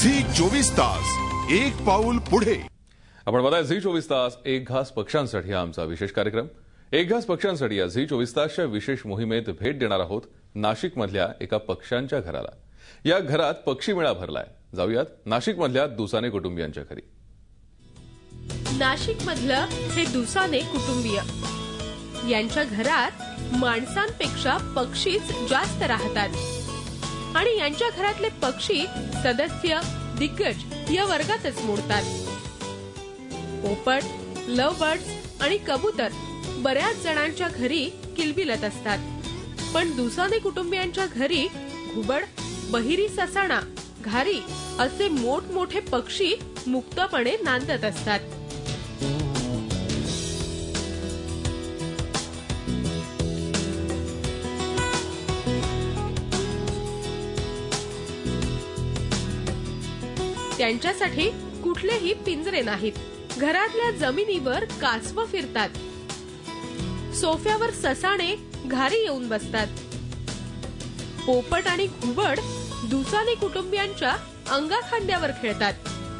Zee 24 तास एक पाऊल पुढे। आपण बघताय झी 24 तास एक घास पक्ष्यांसाठी हा आमचा विशेष कार्यक्रम। एक घास पक्ष्यांसाठी या झी 24 तासच्या विशेष मोहिमेत भेट देणार आहोत नाशिकमधल्या एका पक्ष्यांच्या घराला। या घरात पक्षी मेळा भरलाय। जाऊयात नाशिकमधल्या दुसाने कुटुंबियांच्या घरी। नाशिकमधलं हे दुसाने कुटुंबीय, यांच्या घरात माणसांपेक्षा पक्षीच जास्त राहतात आणि यांच्या घरातले पक्षी सदस्य दिग्गज या वर्गातच मोडतात। पोपट, लवबर्ड्स आणि कबूतर बऱ्याच जणांच्या घरी किलबिलत असतात, पण दुसाने कुटुंबियांच्या घरी घुबड, बहिरी ससाणा, घारी असे मोठमोठे पक्षी मुक्तपणे नांदत असतात। त्यांच्यासाठी कुठलेही पिंजरे नाहीत। घरातल्या जमिनीवर कासवं फिरतात, सोफ्यावर ससाणे, घारी येऊन बसतात। पोपट आणि घुबड दुसाने कुटुंबियांच्या अंगाखांद्यावर खेळतात।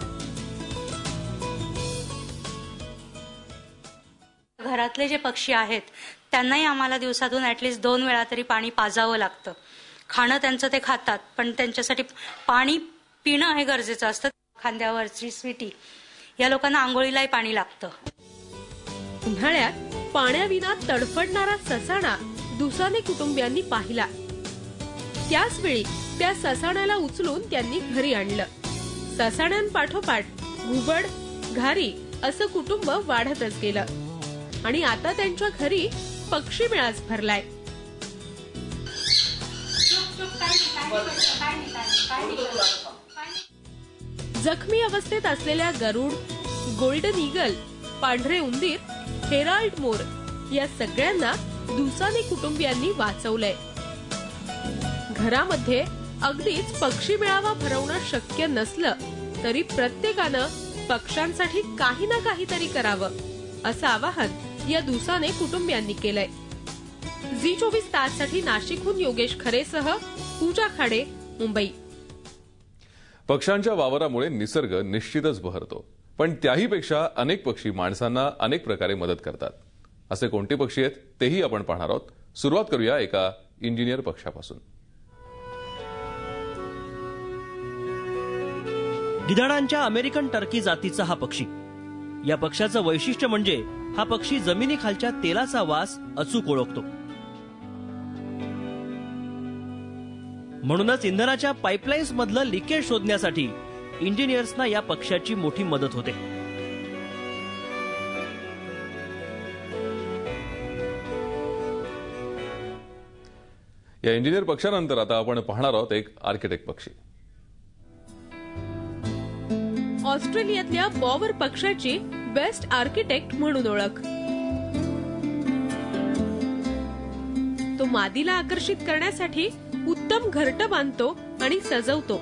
घरातले जे पक्षी आहेत त्यांनाही आम्हाला दिवसातून ॲटलीस्ट 2 वेळा तरी पाणी पाजावं लागतं। खाणं त्यांचं ते खातात, पण त्यांच्यासाठी पाणी पिणं हे गरजेचं असतं। खांद्यावरची स्वीटी, या लोकांना आंघोळीलाही पाणी लागतं। उन्हाळ्यात पाण्याविना तडफडणारा ससाणा दुसाने कुटुंबियांनी पाहिला। त्याच वेळी त्या ससाण्याला उचलून त्यांनी घरी आणलं। ससाण्यांपाठोपाठ घुबड, घारी असं कुटुंब वाढतच गेलं आणि आता त्यांच्या घरी पक्षी मेळाच भरलाय। जखमी अवस्थेत असलेल्या गरुड, गोल्डन ईगल, पांढरे उंदीर, हेराल्ड मोर या सगळ्यांना दुसाने कुटुंबियांनी वाचवलंय। घरामध्ये अगदीच पक्षी मेळावा भरवणं शक्य नसलं तरी प्रत्येकानं पक्ष्यांसाठी काही ना काहीतरी करावं असं आवाहन या दुसाने कुटुंबियांनी केलंय। झी 24 ताससाठी नाशिकहून योगेश खरेसह पूजा खाडे, मुंबई। पक्ष्यांच्या वावरामुळे निसर्ग निश्चितच बहरतो, पण त्याहीपेक्षा अनेक पक्षी माणसांना अनेक प्रकारे मदत करतात। असे कोणते पक्षी आहेत तेही आपण पाहणार आहोत। सुरुवात करूया एका इंजिनियर पक्षापासून। गिधाडांच्या अमेरिकन टर्की जातीचा हा पक्षी। या पक्षाचं वैशिष्ट्य म्हणजे हा पक्षी जमिनीखालच्या तेलाचा वास अचूक ओळखतो। म्हणूनच इंधनाच्या पाईपलाईन्स मधलं लिकेज शोधण्यासाठी इंजिनियर्सना या पक्षाची मोठी मदत होते। या इंजिनियर पक्षानंतर आता आपण पाहणार आहोत एक आर्किटेक्ट पक्षी। ऑस्ट्रेलियातल्या बॉवर पक्षाची बेस्ट आर्किटेक्ट म्हणून ओळख। तो मादीला आकर्षित करण्यासाठी उत्तम घरटं बांधतो आणि सजवतो।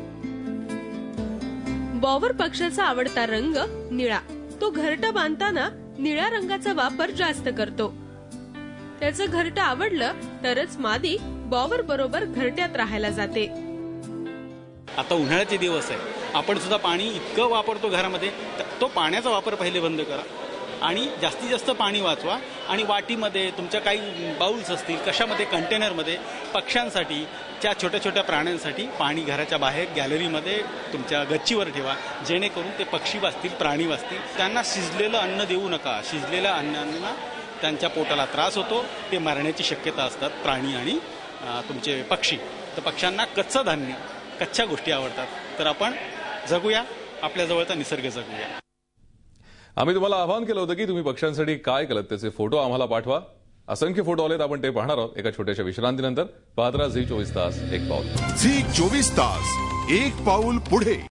बॉवर पक्षाचा आवडता रंग निळा। तो घरटं बांधताना निळ्या रंगाचा वापर जास्त करतो। त्याचं घरटं आवडलं तरच मादी बॉवर बरोबर घरट्यात राहायला जाते। आता उन्हाळ्याचे दिवस आहे, आपण सुद्धा पाणी इतकं वापरतो घरामध्ये, तो पाण्याचा वापर पहिले बंद करा आणि जास्तीत जास्त पाणी वाचवा। आणि वाटीमध्ये तुमच्या काही बाउल्स असतील, कशामध्ये कंटेनरमध्ये पक्ष्यांसाठी, त्या छोट्या छोट्या प्राण्यांसाठी पाणी घराच्या बाहेर गॅलरीमध्ये तुमच्या गच्चीवर ठेवा, जेणेकरून ते पक्षी वाचतील, प्राणी वाचतील। त्यांना शिजलेलं अन्न देऊ नका। शिजलेल्या अन्नांना त्यांच्या पोटाला त्रास होतो, ते मरण्याची शक्यता असतात प्राणी आणि तुमचे पक्षी। तर पक्ष्यांना कच्चं धान्य, कच्च्या गोष्टी आवडतात, तर आपण जगूया, आपल्या जवळचा निसर्ग जगूया। आम्ही तुम्हाला आवाहन केलं होतं की तुम्ही पक्ष्यांसाठी काय केलं त्याचे फोटो आम्हाला पाठवा। असंख्य फोटो आलेत, आपण ते पाहणार आहोत एका छोट्याशा विश्रांतीनंतर। पाहत राहा झी 24 तास एक पाऊल। झी 24 तास एक पाऊल पुढे।